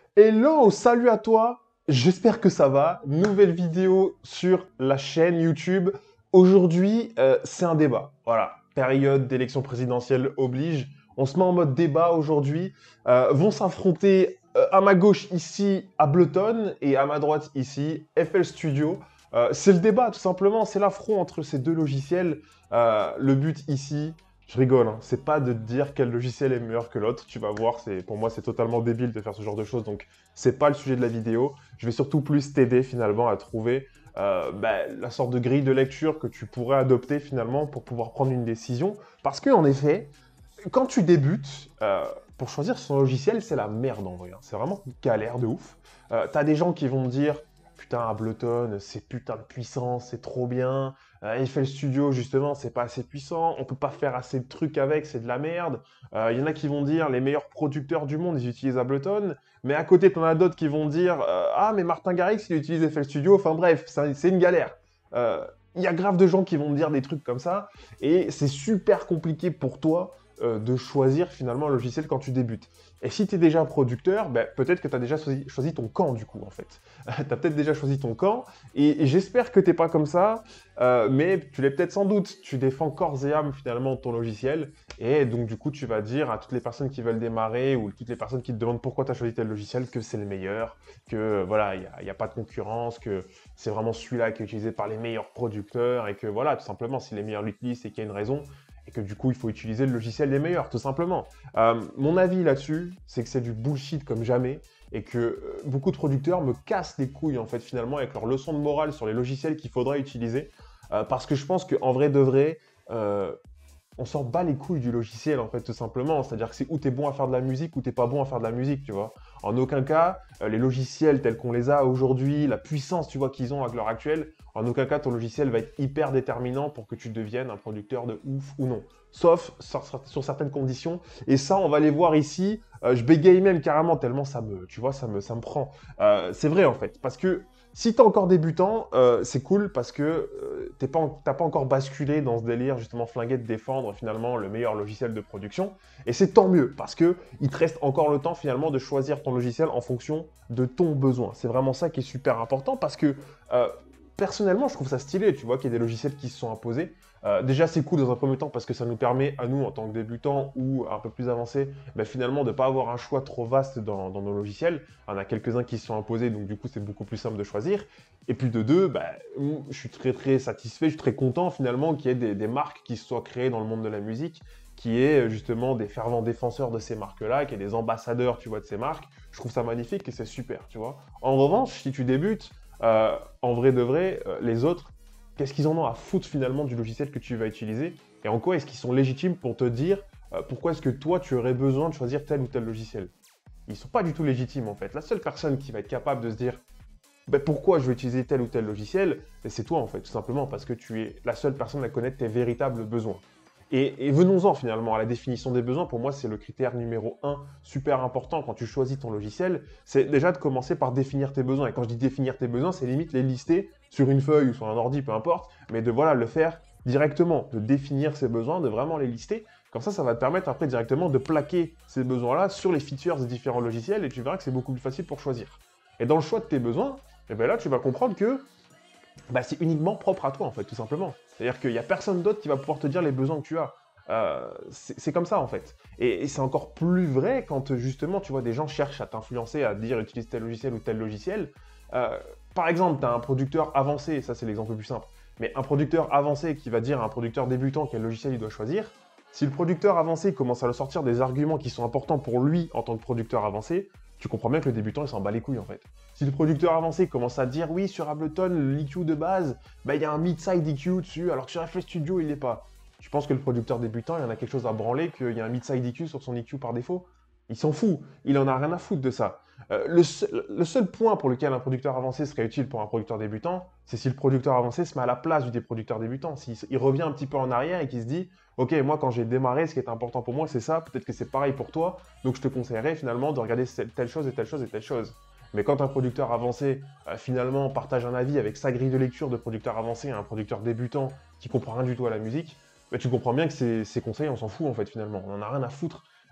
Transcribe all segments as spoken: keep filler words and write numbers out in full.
Hello, salut à toi, j'espère que ça va. Nouvelle vidéo sur la chaîne YouTube. Aujourd'hui, euh, c'est un débat. Voilà, période d'élection présidentielle oblige. On se met en mode débat aujourd'hui. Euh, vont s'affronter euh, à ma gauche ici Ableton et à ma droite ici F L Studio. Euh, c'est le débat tout simplement, c'est l'affront entre ces deux logiciels. Euh, le but ici, je rigole, hein. C'est pas de te dire quel logiciel est meilleur que l'autre, tu vas voir, c'est, pour moi c'est totalement débile de faire ce genre de choses, donc c'est pas le sujet de la vidéo. Je vais surtout plus t'aider finalement à trouver euh, bah, la sorte de grille de lecture que tu pourrais adopter finalement pour pouvoir prendre une décision. Parce que en effet, quand tu débutes, euh, pour choisir son logiciel, c'est la merde en vrai, hein. C'est vraiment une galère de ouf. Euh, T'as des gens qui vont me dire putain, Ableton, c'est putain de puissant, c'est trop bien. Euh, F L Studio, justement, c'est pas assez puissant. On peut pas faire assez de trucs avec, c'est de la merde. Il euh, y en a qui vont dire les meilleurs producteurs du monde, ils utilisent Ableton. Mais à côté, t'en as d'autres qui vont dire euh, ah, mais Martin Garrix, il utilise F L Studio. Enfin bref, c'est une galère. Euh, Il y a grave de gens qui vont me dire des trucs comme ça. Et c'est super compliqué pour toi euh, de choisir finalement un logiciel quand tu débutes. Et si tu es déjà producteur, ben, peut-être que tu as déjà choisi, choisi ton camp du coup en fait. tu as peut-être déjà choisi ton camp et, et j'espère que tu n'es pas comme ça, euh, mais tu l'es peut-être sans doute. Tu défends corps et âme finalement ton logiciel et donc du coup tu vas dire à toutes les personnes qui veulent démarrer ou toutes les personnes qui te demandent pourquoi tu as choisi tel logiciel que c'est le meilleur, que voilà, il n'y a, y a pas de concurrence, que c'est vraiment celui-là qui est utilisé par les meilleurs producteurs et que voilà, tout simplement si les meilleurs l'utilisent c'est qu'il y a une raison. Et que du coup, il faut utiliser le logiciel des meilleurs, tout simplement. Euh, mon avis là-dessus, c'est que c'est du bullshit comme jamais, et que euh, beaucoup de producteurs me cassent les couilles, en fait, finalement, avec leurs leçons de morale sur les logiciels qu'il faudra utiliser, euh, parce que je pense qu'en vrai de vrai, euh, on s'en bat les couilles du logiciel, en fait, tout simplement. C'est-à-dire que c'est où t'es bon à faire de la musique, ou t'es pas bon à faire de la musique, tu vois. En aucun cas, euh, les logiciels tels qu'on les a aujourd'hui, la puissance, tu vois, qu'ils ont à l'heure actuelle, en aucun cas, ton logiciel va être hyper déterminant pour que tu deviennes un producteur de ouf ou non. Sauf sur, sur certaines conditions. Et ça, on va les voir ici. Euh, je bégaye même carrément tellement ça me, tu vois, ça me, ça me prend. Euh, c'est vrai, en fait. Parce que si t'es encore débutant, euh, c'est cool parce que euh, t'es pas, en- t'as pas encore basculé dans ce délire justement flingué de défendre finalement le meilleur logiciel de production. Et c'est tant mieux parce que il te reste encore le temps finalement de choisir ton logiciel en fonction de ton besoin. C'est vraiment ça qui est super important parce que euh, personnellement, je trouve ça stylé, tu vois, qu'il y ait des logiciels qui se sont imposés. Euh, déjà, c'est cool dans un premier temps parce que ça nous permet à nous, en tant que débutants ou un peu plus avancés, bah, finalement de ne pas avoir un choix trop vaste dans, dans nos logiciels. Il y en a quelques-uns qui se sont imposés, donc du coup, c'est beaucoup plus simple de choisir. Et puis de deux, bah, je suis très très satisfait, je suis très content finalement qu'il y ait des, des marques qui se soient créées dans le monde de la musique, qui est justement des fervents défenseurs de ces marques-là, qui est des ambassadeurs, tu vois, de ces marques. Je trouve ça magnifique et c'est super, tu vois. En revanche, si tu débutes, euh, en vrai de vrai, euh, les autres, qu'est-ce qu'ils en ont à foutre finalement du logiciel que tu vas utiliser et en quoi est-ce qu'ils sont légitimes pour te dire euh, pourquoi est-ce que toi tu aurais besoin de choisir tel ou tel logiciel. Ils sont pas du tout légitimes en fait. La seule personne qui va être capable de se dire ben, pourquoi je vais utiliser tel ou tel logiciel, ben, c'est toi en fait, tout simplement parce que tu es la seule personne à connaître tes véritables besoins. Et, et venons-en finalement à la définition des besoins. Pour moi, c'est le critère numéro un super important quand tu choisis ton logiciel. C'est déjà de commencer par définir tes besoins. Et quand je dis définir tes besoins, c'est limite les lister sur une feuille ou sur un ordi, peu importe, mais de voilà le faire directement, de définir ses besoins, de vraiment les lister. Comme ça, ça va te permettre après directement de plaquer ces besoins-là sur les features des différents logiciels et tu verras que c'est beaucoup plus facile pour choisir. Et dans le choix de tes besoins, et bien là, tu vas comprendre que bah, c'est uniquement propre à toi, en fait, tout simplement. C'est-à-dire qu'il n'y a personne d'autre qui va pouvoir te dire les besoins que tu as. Euh, c'est comme ça, en fait. Et, et c'est encore plus vrai quand, justement, tu vois, des gens cherchent à t'influencer, à te dire utilise tel logiciel ou tel logiciel. Euh, par exemple, tu as un producteur avancé, ça c'est l'exemple le plus simple, mais un producteur avancé qui va dire à un producteur débutant quel logiciel il doit choisir. Si le producteur avancé commence à le sortir des arguments qui sont importants pour lui en tant que producteur avancé, tu comprends bien que le débutant il s'en bat les couilles en fait. Si le producteur avancé commence à dire oui sur Ableton, l'E Q de base, bah, il y a un mid-side E Q dessus, alors que sur F L Studio il l'est pas. Tu penses que le producteur débutant il en a quelque chose à branler, qu'il y a un mid-side E Q sur son E Q par défaut? Il s'en fout, il en a rien à foutre de ça. Euh, le, seul, le, seul point pour lequel un producteur avancé serait utile pour un producteur débutant, c'est si le producteur avancé se met à la place du des producteurs débutants. S'il il revient un petit peu en arrière et qu'il se dit ok, moi quand j'ai démarré, ce qui est important pour moi c'est ça, peut-être que c'est pareil pour toi, donc je te conseillerais finalement de regarder telle chose et telle chose et telle chose. Mais quand un producteur avancé euh, finalement partage un avis avec sa grille de lecture de producteur avancé à un producteur débutant qui comprend rien du tout à la musique, bah, tu comprends bien que ces, ces conseils on s'en fout en fait finalement, on en a rien à foutre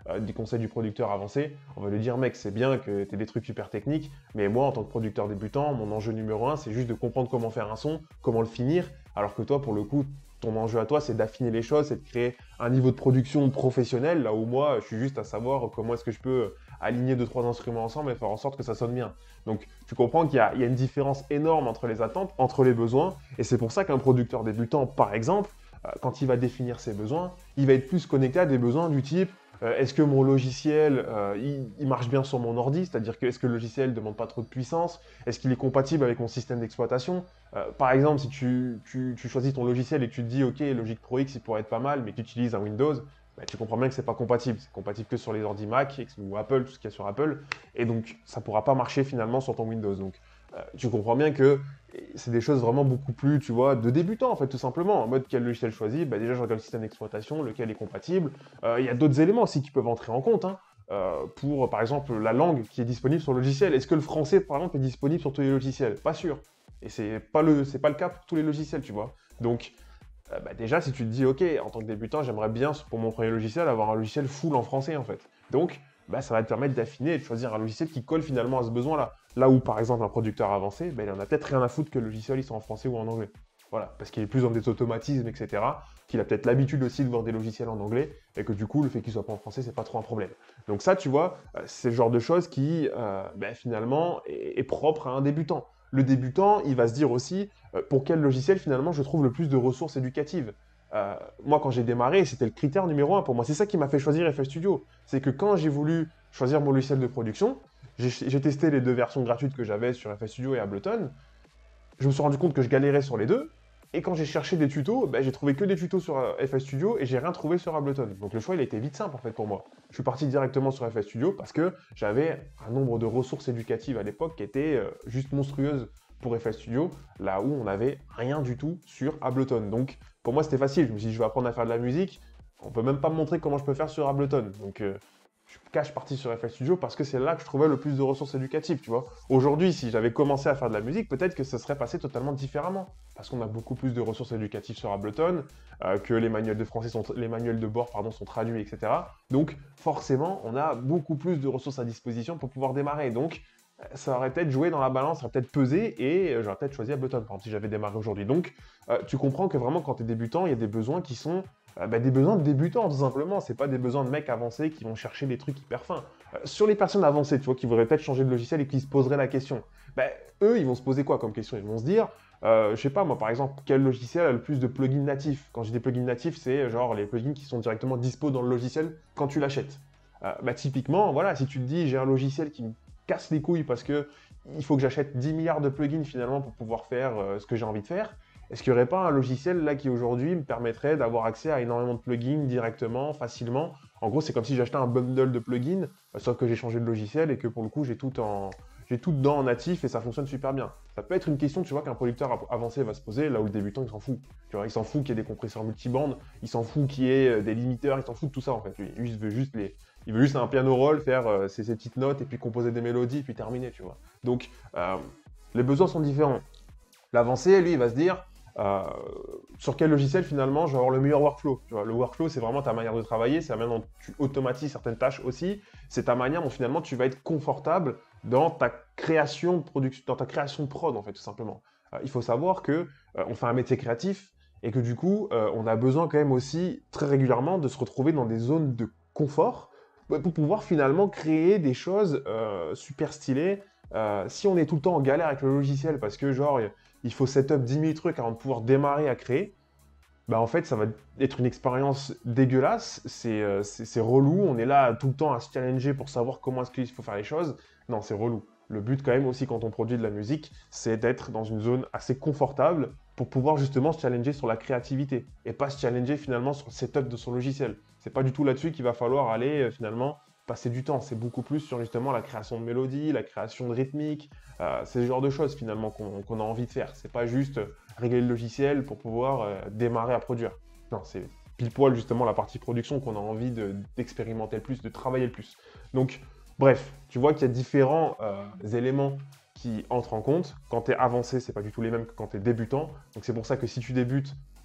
euh, des conseils du producteur avancé, on va lui dire, mec, c'est bien que tu aies des trucs super techniques, mais moi, en tant que producteur débutant, mon enjeu numéro un, c'est juste de comprendre comment faire un son, comment le finir, alors que toi, pour le coup, ton enjeu à toi, c'est d'affiner les choses, c'est de créer un niveau de production professionnel, là où moi, je suis juste à savoir comment est-ce que je peux aligner deux, trois instruments ensemble et faire en sorte que ça sonne bien. Donc, tu comprends qu'il y a, il y a une différence énorme entre les attentes, entre les besoins, et c'est pour ça qu'un producteur débutant, par exemple, euh, quand il va définir ses besoins, il va être plus connecté à des besoins du type euh, est-ce que mon logiciel, euh, il, il marche bien sur mon ordi, c'est-à-dire que est-ce que le logiciel ne demande pas trop de puissance, est-ce qu'il est compatible avec mon système d'exploitation. Euh, par exemple, si tu, tu, tu choisis ton logiciel et que tu te dis ok, Logic Pro X, il pourrait être pas mal, mais que tu utilises un Windows, bah, tu comprends bien que c'est pas compatible. C'est compatible que sur les ordi Mac ou Apple, tout ce qu'il y a sur Apple, et donc ça pourra pas marcher finalement sur ton Windows. Donc euh, tu comprends bien que c'est des choses vraiment beaucoup plus, tu vois, de débutants en fait, tout simplement. En mode quel logiciel choisir, bah, déjà je regarde le système d'exploitation, lequel est compatible. Euh, Il y a d'autres éléments aussi qui peuvent entrer en compte, hein, euh, pour par exemple la langue qui est disponible sur le logiciel. Est-ce que le français par exemple est disponible sur tous les logiciels? Pas sûr. Et c'est pas le, c'est pas le cas pour tous les logiciels, tu vois. Donc euh, bah, déjà si tu te dis ok, en tant que débutant, j'aimerais bien pour mon premier logiciel avoir un logiciel full en français en fait. Donc bah, ça va te permettre d'affiner et de choisir un logiciel qui colle finalement à ce besoin-là. Là où, par exemple, un producteur avancé, bah, il en a peut-être rien à foutre que le logiciel il soit en français ou en anglais. Voilà, parce qu'il est plus dans des automatismes, et cetera, qu'il a peut-être l'habitude aussi de voir des logiciels en anglais, et que du coup, le fait qu'il soit pas en français, c'est pas trop un problème. Donc ça, tu vois, c'est le genre de choses qui, euh, bah, finalement, est, est propre à un débutant. Le débutant, il va se dire aussi, euh, pour quel logiciel, finalement, je trouve le plus de ressources éducatives. Euh, moi, quand j'ai démarré, c'était le critère numéro un pour moi. C'est ça qui m'a fait choisir F L Studio. C'est que quand j'ai voulu choisir mon logiciel de production, j'ai testé les deux versions gratuites que j'avais sur F L Studio et Ableton. Je me suis rendu compte que je galérais sur les deux. Et quand j'ai cherché des tutos, ben, j'ai trouvé que des tutos sur F L Studio et j'ai rien trouvé sur Ableton. Donc le choix, il a été vite simple en fait pour moi. Je suis parti directement sur F L Studio parce que j'avais un nombre de ressources éducatives à l'époque qui était euh, juste monstrueuse pour F L Studio, là où on n'avait rien du tout sur Ableton. Donc pour moi, c'était facile. Je me suis dit, je vais apprendre à faire de la musique. On peut même pas me montrer comment je peux faire sur Ableton. Donc euh, je suis cash parti sur F L Studio parce que c'est là que je trouvais le plus de ressources éducatives, tu vois. Aujourd'hui, si j'avais commencé à faire de la musique, peut-être que ça serait passé totalement différemment. Parce qu'on a beaucoup plus de ressources éducatives sur Ableton, euh, que les manuels de français sont, les manuels de bord, pardon, sont traduits, et cetera. Donc, forcément, on a beaucoup plus de ressources à disposition pour pouvoir démarrer. Donc, ça aurait peut-être joué dans la balance, ça aurait peut-être pesé et j'aurais peut-être choisi Ableton, par exemple, si j'avais démarré aujourd'hui. Donc, euh, tu comprends que vraiment, quand tu es débutant, il y a des besoins qui sont euh, bah, des besoins de débutants, tout simplement. C'est pas des besoins de mecs avancés qui vont chercher des trucs hyper fins. Euh, sur les personnes avancées, tu vois, qui voudraient peut-être changer de logiciel et qui se poseraient la question, bah, eux, ils vont se poser quoi comme question? Ils vont se dire, euh, je sais pas, moi, par exemple, quel logiciel a le plus de plugins natifs? Quand je dis plugins natifs, c'est genre les plugins qui sont directement dispo dans le logiciel quand tu l'achètes. Euh, bah, typiquement, voilà, si tu te dis, j'ai un logiciel qui me casse les couilles parce que il faut que j'achète dix milliards de plugins finalement pour pouvoir faire euh, ce que j'ai envie de faire. Est-ce qu'il n'y aurait pas un logiciel là qui aujourd'hui me permettrait d'avoir accès à énormément de plugins directement, facilement? En gros, c'est comme si j'achetais un bundle de plugins, euh, sauf que j'ai changé de logiciel et que pour le coup, j'ai tout en, j'ai tout dedans en natif et ça fonctionne super bien. Ça peut être une question, tu vois, qu'un producteur avancé va se poser, là où le débutant, il s'en fout. Tu vois, il s'en fout qu'il y ait des compresseurs multibandes, il s'en fout qu'il y ait des limiteurs, il s'en fout de tout ça en fait. Lui, lui il veut juste les, il veut juste un piano roll, faire euh, ses, ses petites notes et puis composer des mélodies et puis terminer, tu vois. Donc, euh, les besoins sont différents. L'avancé, lui, il va se dire, euh, sur quel logiciel finalement je vais avoir le meilleur workflow. Tu vois, le workflow, c'est vraiment ta manière de travailler, c'est la manière dont tu automatises certaines tâches aussi, c'est ta manière dont finalement tu vas être confortable dans ta création de production, dans ta création de prod en fait, tout simplement. Euh, il faut savoir que euh, on fait un métier créatif et que du coup, euh, on a besoin quand même aussi très régulièrement de se retrouver dans des zones de confort pour pouvoir finalement créer des choses euh, super stylées. Euh, si on est tout le temps en galère avec le logiciel parce que genre il faut setup dix mille trucs avant de pouvoir démarrer à créer, bah en fait ça va être une expérience dégueulasse, c'est euh, c'est relou, on est là tout le temps à se challenger pour savoir comment est-ce qu'il faut faire les choses. Non, c'est relou. Le but quand même aussi quand on produit de la musique, c'est d'être dans une zone assez confortable pour pouvoir justement se challenger sur la créativité et pas se challenger finalement sur le setup de son logiciel. C'est pas du tout là-dessus qu'il va falloir aller euh, finalement passer du temps. C'est beaucoup plus sur justement la création de mélodies, la création de rythmique, euh, c'est ce genre de choses finalement qu'on qu'on a envie de faire. C'est pas juste régler le logiciel pour pouvoir euh, démarrer à produire. Non, c'est pile poil justement la partie production qu'on a envie d'expérimenter de, le plus, de travailler le plus. Donc bref, tu vois qu'il y a différents euh, éléments qui entrent en compte. Quand tu es avancé, c'est pas du tout les mêmes que quand tu es débutant. Donc c'est pour ça que si tu débutes,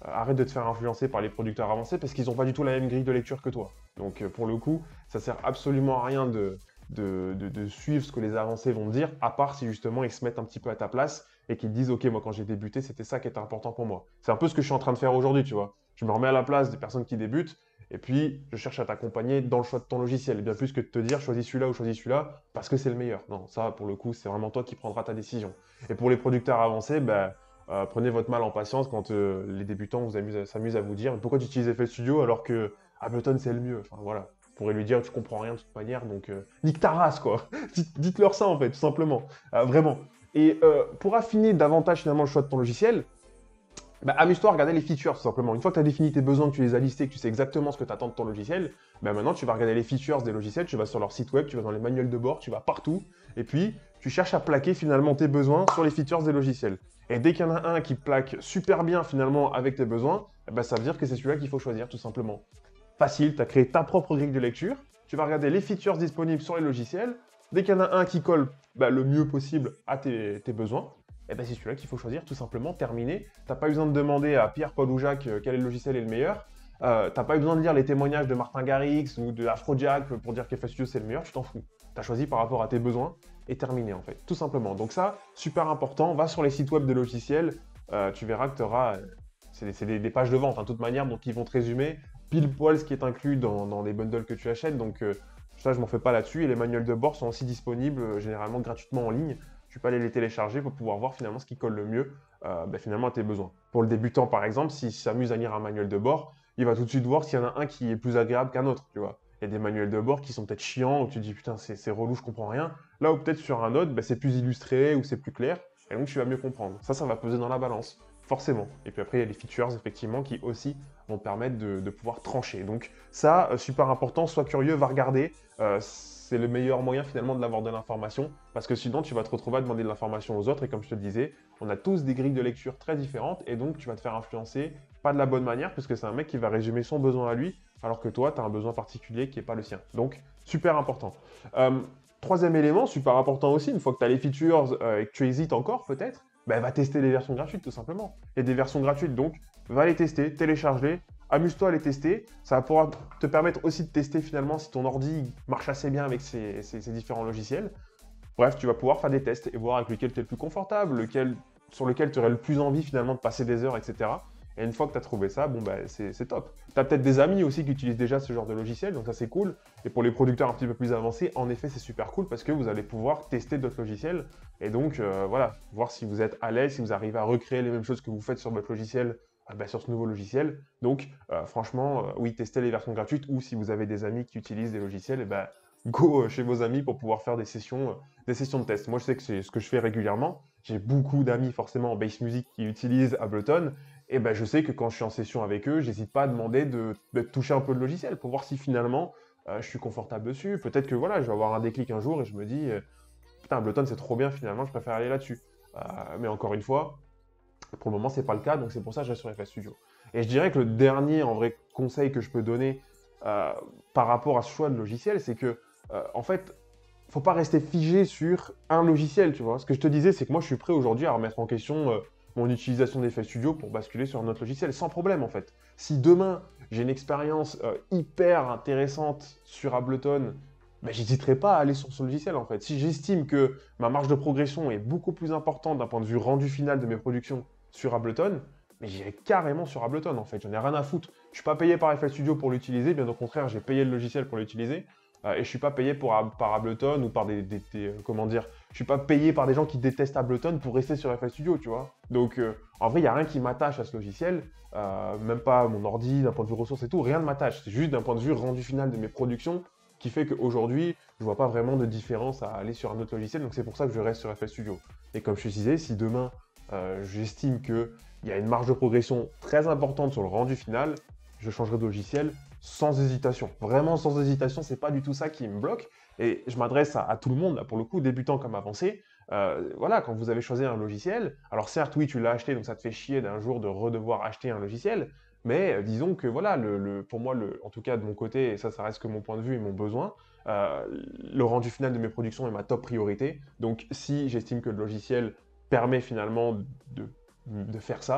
euh, arrête de te faire influencer par les producteurs avancés parce qu'ils n'ont pas du tout la même grille de lecture que toi. Donc euh, pour le coup, ça sert absolument à rien de, de, de, de suivre ce que les avancés vont te dire, à part si justement ils se mettent un petit peu à ta place et qu'ils te disent « Ok, moi quand j'ai débuté, c'était ça qui était important pour moi. » C'est un peu ce que je suis en train de faire aujourd'hui, tu vois. Je me remets à la place des personnes qui débutent et puis je cherche à t'accompagner dans le choix de ton logiciel. Bien plus que de te dire « Choisis celui-là ou choisis celui-là parce que c'est le meilleur. » Non, ça pour le coup, c'est vraiment toi qui prendras ta décision. Et pour les producteurs avancés, ben, euh, prenez votre mal en patience quand euh, les débutants vous amusent- s'amusent à vous dire « Pourquoi tu utilises F L Studio alors que Ableton c'est le mieux ?» Enfin voilà. Vous pourrez lui dire, tu comprends rien de toute manière, donc euh, nique ta race, quoi. Dites- Dites-leur ça, en fait, tout simplement. Euh, vraiment. Et euh, pour affiner davantage, finalement, le choix de ton logiciel, bah, amuse-toi à regarder les features, tout simplement. Une fois que tu as défini tes besoins, que tu les as listés, que tu sais exactement ce que tu attends de ton logiciel, bah, maintenant, tu vas regarder les features des logiciels, tu vas sur leur site web, tu vas dans les manuels de bord, tu vas partout, et puis, tu cherches à plaquer, finalement, tes besoins sur les features des logiciels. Et dès qu'il y en a un qui plaque super bien, finalement, avec tes besoins, bah, ça veut dire que c'est celui-là qu'il faut choisir, tout simplement. Facile, tu as créé ta propre grille de lecture, tu vas regarder les features disponibles sur les logiciels. Dès qu'il y en a un qui colle bah, le mieux possible à tes, tes besoins, et ben c'est celui-là qu'il faut choisir, tout simplement, terminé. Tu n'as pas besoin de demander à Pierre, Paul ou Jacques euh, quel est le logiciel est le meilleur. Euh, tu n'as pas besoin de lire les témoignages de Martin Garrix ou de Afrojack pour dire qu'F L Studio c'est le meilleur, tu t'en fous. Tu as choisi par rapport à tes besoins et terminé en fait, tout simplement. Donc ça, super important, va sur les sites web des logiciels, euh, tu verras que tu auras, euh, c'est des, des pages de vente, hein, de toute manière, donc ils vont te résumer pile poil ce qui est inclus dans, dans les bundles que tu achètes. Donc euh, ça, je m'en fais pas là-dessus. Et les manuels de bord sont aussi disponibles euh, généralement gratuitement en ligne. Tu peux aller les télécharger pour pouvoir voir finalement ce qui colle le mieux euh, bah, finalement à tes besoins. Pour le débutant, par exemple, s'il s'amuse à lire un manuel de bord, il va tout de suite voir s'il y en a un qui est plus agréable qu'un autre, tu vois. Il y a des manuels de bord qui sont peut-être chiants, où tu te dis putain, c'est relou, je comprends rien. Là où peut-être sur un autre, bah, c'est plus illustré ou c'est plus clair, et donc tu vas mieux comprendre. Ça, ça va peser dans la balance, forcément. Et puis après, il y a les features, effectivement, qui aussi vont te permettre de, de pouvoir trancher. Donc ça, euh, super important, sois curieux, va regarder. Euh, c'est le meilleur moyen finalement de l'avoir de l'information, parce que sinon tu vas te retrouver à demander de l'information aux autres, et comme je te le disais, on a tous des grilles de lecture très différentes, et donc tu vas te faire influencer, pas de la bonne manière, puisque c'est un mec qui va résumer son besoin à lui, alors que toi, tu as un besoin particulier qui n'est pas le sien. Donc, super important. Euh, troisième élément, super important aussi, une fois que tu as les features euh, et que tu hésites encore peut-être, ben, va tester les versions gratuites tout simplement. Il y a des versions gratuites, donc va les tester, télécharge-les, amuse-toi à les tester. Ça va pouvoir te permettre aussi de tester finalement si ton ordi marche assez bien avec ces, ces, ces différents logiciels. Bref, tu vas pouvoir faire des tests et voir avec lequel tu es le plus confortable, lequel, sur lequel tu aurais le plus envie finalement de passer des heures, et cetera. Et une fois que tu as trouvé ça, bon bah, c'est top. Tu as peut-être des amis aussi qui utilisent déjà ce genre de logiciel, donc ça c'est cool. Et pour les producteurs un petit peu plus avancés, en effet c'est super cool parce que vous allez pouvoir tester d'autres logiciels. Et donc euh, voilà, voir si vous êtes à l'aise, si vous arrivez à recréer les mêmes choses que vous faites sur votre logiciel, euh, bah, sur ce nouveau logiciel. Donc euh, franchement, euh, oui, testez les versions gratuites, ou si vous avez des amis qui utilisent des logiciels, et bah, go euh, chez vos amis pour pouvoir faire des sessions, euh, des sessions de test. Moi je sais que c'est ce que je fais régulièrement. J'ai beaucoup d'amis forcément en bass music qui utilisent Ableton. Et ben, je sais que quand je suis en session avec eux, j'hésite pas à demander de, de toucher un peu le logiciel pour voir si finalement euh, je suis confortable dessus. Peut-être que voilà, je vais avoir un déclic un jour et je me dis euh, putain, Ableton c'est trop bien, finalement je préfère aller là-dessus. Euh, mais encore une fois, pour le moment c'est pas le cas, donc c'est pour ça que je reste sur F L Studio. Et je dirais que le dernier en vrai conseil que je peux donner euh, par rapport à ce choix de logiciel, c'est que euh, en fait, faut pas rester figé sur un logiciel, tu vois. Ce que je te disais, c'est que moi, je suis prêt aujourd'hui à remettre en question euh, mon utilisation d'F L Studio pour basculer sur un autre logiciel, sans problème, en fait. Si demain, j'ai une expérience euh, hyper intéressante sur Ableton, ben, j'hésiterai pas à aller sur ce logiciel, en fait. Si j'estime que ma marge de progression est beaucoup plus importante d'un point de vue rendu final de mes productions sur Ableton, mais j'irai carrément sur Ableton, en fait. J'en ai rien à foutre. Je suis pas payé par F L Studio pour l'utiliser, bien au contraire, j'ai payé le logiciel pour l'utiliser. Euh, et je ne suis pas payé pour, par Ableton ou par des, des, des euh, comment dire, je suis pas payé par des gens qui détestent Ableton pour rester sur F L Studio, tu vois. Donc, euh, en vrai, il n'y a rien qui m'attache à ce logiciel, euh, même pas mon ordi, d'un point de vue ressources et tout, rien ne m'attache. C'est juste d'un point de vue rendu final de mes productions qui fait qu'aujourd'hui, je vois pas vraiment de différence à aller sur un autre logiciel, donc c'est pour ça que je reste sur F L Studio. Et comme je te disais, si demain, euh, j'estime qu'il y a une marge de progression très importante sur le rendu final, je changerai de logiciel sans hésitation. Vraiment sans hésitation, c'est pas du tout ça qui me bloque. Et je m'adresse à, à tout le monde, là, pour le coup, débutant comme avancé. Euh, voilà, quand vous avez choisi un logiciel, alors certes, oui, tu l'as acheté, donc ça te fait chier d'un jour de redevoir acheter un logiciel, mais euh, disons que voilà, le, le, pour moi, le, en tout cas de mon côté, et ça, ça reste que mon point de vue et mon besoin, euh, le rendu final de mes productions est ma top priorité. Donc si j'estime que le logiciel permet finalement de, de faire ça,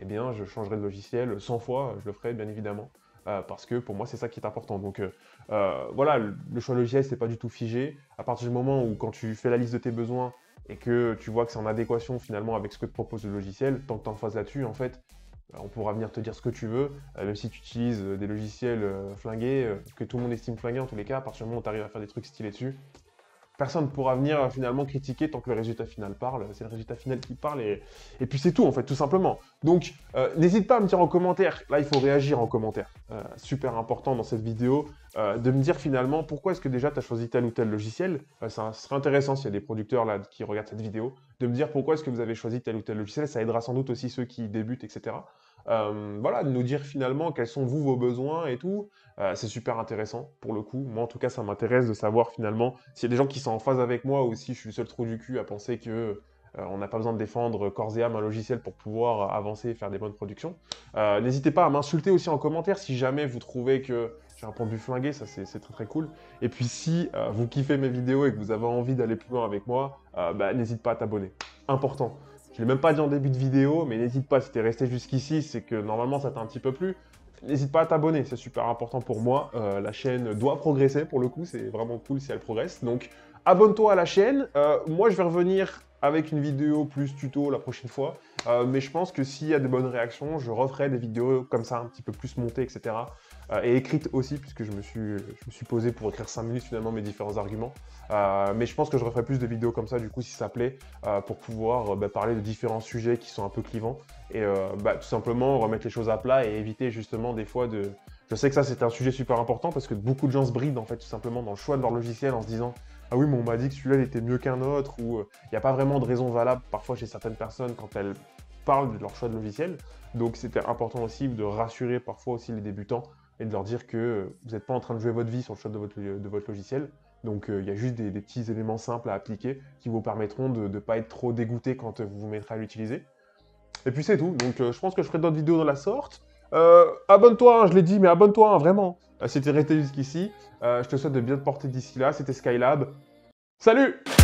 eh bien, je changerai de logiciel cent fois, je le ferai bien évidemment. Euh, parce que pour moi, c'est ça qui est important. Donc euh, euh, voilà, le, le choix logiciel, c'est pas du tout figé. À partir du moment où, quand tu fais la liste de tes besoins et que tu vois que c'est en adéquation finalement avec ce que te propose le logiciel, tant que tu es en phase là-dessus, en fait, euh, on pourra venir te dire ce que tu veux, euh, même si tu utilises euh, des logiciels euh, flingués, euh, que tout le monde estime flingués en tous les cas, à partir du moment où tu arrives à faire des trucs stylés dessus, personne ne pourra venir euh, finalement critiquer tant que le résultat final parle. C'est le résultat final qui parle et, et puis c'est tout en fait, tout simplement. Donc euh, n'hésite pas à me dire en commentaire, là il faut réagir en commentaire, euh, super important dans cette vidéo, euh, de me dire finalement pourquoi est-ce que déjà tu as choisi tel ou tel logiciel. Euh, ça serait intéressant s'il y a des producteurs là qui regardent cette vidéo, de me dire pourquoi est-ce que vous avez choisi tel ou tel logiciel, ça aidera sans doute aussi ceux qui débutent, et cetera. Euh, voilà, de nous dire finalement quels sont vous vos besoins et tout. Euh, c'est super intéressant pour le coup. Moi en tout cas ça m'intéresse de savoir finalement s'il y a des gens qui sont en phase avec moi ou si je suis le seul trou du cul à penser que euh, on n'a pas besoin de défendre corps et âme un logiciel pour pouvoir avancer et faire des bonnes productions. Euh, N'hésitez pas à m'insulter aussi en commentaire si jamais vous trouvez que j'ai un point de vue flingué, ça c'est très très cool. Et puis si euh, vous kiffez mes vidéos et que vous avez envie d'aller plus loin avec moi, euh, bah, n'hésite pas à t'abonner. Important. Je ne l'ai même pas dit en début de vidéo, mais n'hésite pas, si tu es resté jusqu'ici, c'est que normalement ça t'a un petit peu plu. N'hésite pas à t'abonner, c'est super important pour moi. Euh, la chaîne doit progresser pour le coup, c'est vraiment cool si elle progresse. Donc abonne-toi à la chaîne. Euh, moi je vais revenir avec une vidéo plus tuto la prochaine fois. Euh, mais je pense que s'il y a de bonnes réactions, je referai des vidéos comme ça, un petit peu plus montées, et cetera. Euh, et écrites aussi, puisque je me, suis, je me suis posé pour écrire cinq minutes finalement mes différents arguments. Euh, mais je pense que je referai plus de vidéos comme ça, du coup, si ça plaît, euh, pour pouvoir euh, bah, parler de différents sujets qui sont un peu clivants. Et euh, bah, tout simplement remettre les choses à plat et éviter justement des fois de... Je sais que ça, c'est un sujet super important parce que beaucoup de gens se brident en fait tout simplement dans le choix de leur logiciel en se disant « Ah oui, mais on m'a dit que celui-là, il était mieux qu'un autre » ou il euh, n'y a pas vraiment de raison valable parfois chez certaines personnes quand elles parlent de leur choix de logiciel. Donc c'était important aussi de rassurer parfois aussi les débutants et de leur dire que vous n'êtes pas en train de jouer votre vie sur le choix de votre, de votre logiciel. Donc il euh, y a juste des, des petits éléments simples à appliquer qui vous permettront de ne pas être trop dégoûté quand vous vous mettrez à l'utiliser. Et puis c'est tout, donc euh, je pense que je ferai d'autres vidéos de la sorte. Euh, abonne-toi, hein, je l'ai dit, mais abonne-toi, hein, vraiment. Euh, si t'es resté jusqu'ici, euh, je te souhaite de bien te porter d'ici là, c'était Skylab. Salut!